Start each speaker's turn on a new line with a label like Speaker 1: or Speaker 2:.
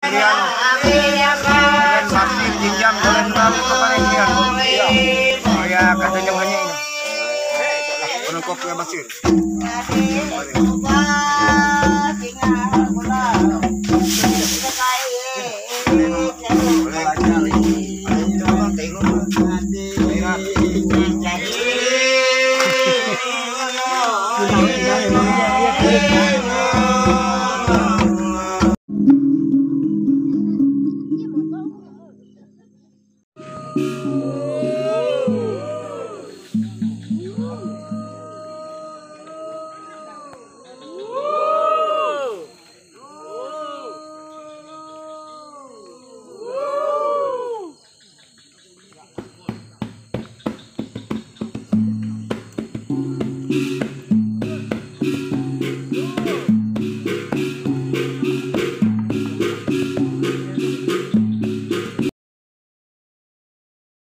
Speaker 1: Kemudian masih pinjam oleh tamu kepanitiaan. Saya katanya banyak ini. Penuh kopi Basir.